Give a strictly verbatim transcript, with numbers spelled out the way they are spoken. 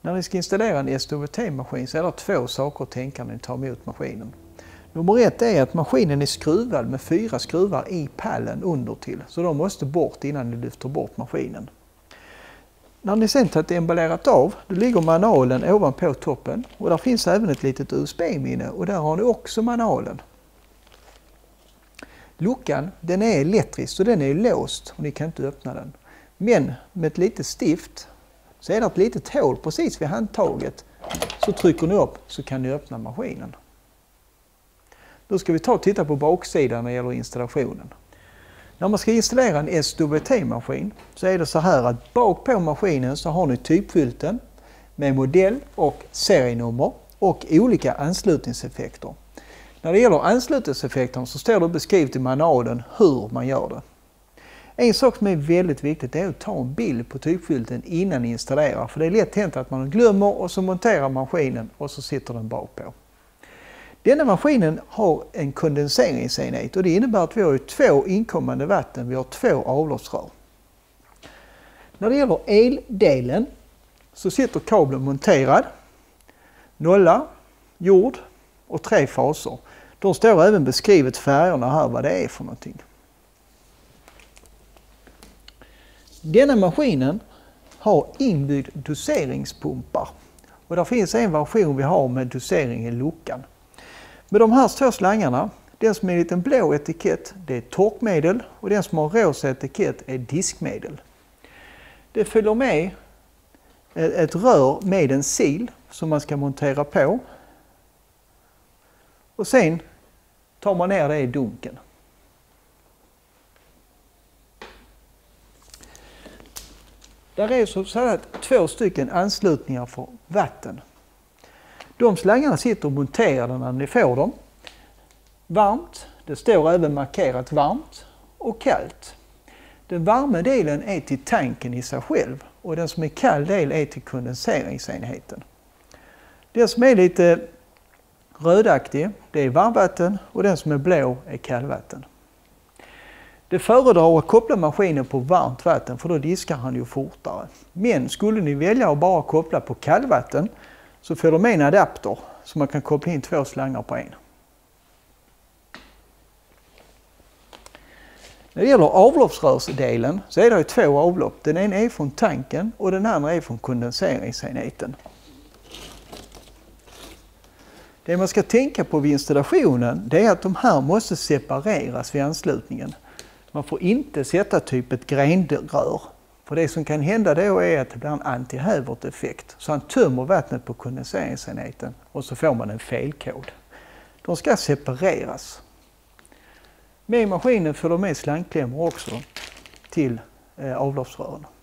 När ni ska installera en S W T-maskin så är det två saker att tänka när ni tar emot maskinen. Nummer ett är att maskinen är skruvad med fyra skruvar i pallen under till, så de måste bort innan ni lyfter bort maskinen. När ni sen tagit emballerat av, då ligger manualen ovanpå toppen och där finns även ett litet U S B-minne och där har ni också manualen. Luckan, den är elektrisk så den är låst och ni kan inte öppna den. Men med ett litet stift så är det ett litet hål precis vid handtaget. Så trycker ni upp så kan ni öppna maskinen. Då ska vi ta och titta på baksidan när det gäller installationen. När man ska installera en S W T-maskin så är det så här att bak på maskinen så har ni typskylten med modell och serienummer och olika anslutningseffekter. När det gäller anslutningseffekterna så står det beskrivet i manualen hur man gör det. En sak som är väldigt viktigt är att ta en bild på typskylten innan ni installerar. För det är lätt hänt att man glömmer och så monterar maskinen och så sitter den bak på. Denna maskinen har en kondenseringsenhet och det innebär att vi har två inkommande vatten, vi har två avloppsrör. När det gäller eldelen så sitter kabeln monterad, nolla, jord och tre faser. De står även beskrivet färgerna här vad det är för någonting. Denna maskinen har inbyggd doseringspumpar och där finns en version vi har med dosering i luckan. Med de här två slangarna, den som är en liten blå etikett det är torkmedel och den som har rosa etikett är diskmedel. Det följer med ett rör med en sil som man ska montera på och sen tar man ner det i dunken. Där är så att två stycken anslutningar för vatten. De slangarna sitter monterade när ni får dem. Varmt, det står även markerat varmt och kallt. Den varma delen är till tanken i sig själv och den som är kall del är till kondenseringsenheten. Den som är lite rödaktig det är varmvatten och den som är blå är kallvatten. Det föredrar att koppla maskinen på varmt vatten för då diskar han ju fortare. Men skulle ni välja att bara koppla på kallvatten så får de en adapter så man kan koppla in två slangar på en. När det gäller avloppsrörsdelen så är det ju två avlopp. Den ena är från tanken och den andra är från kondenseringsenheten. Det man ska tänka på vid installationen det är att de här måste separeras vid anslutningen. Man får inte sätta typ ett grenrör. För det som kan hända då är att det blir en anti-hävert-effekt. Så han tömmer vattnet på kondenseringsenheten och så får man en felkod. De ska separeras. Med maskinen får de med slangklämmor också till avloppsrören.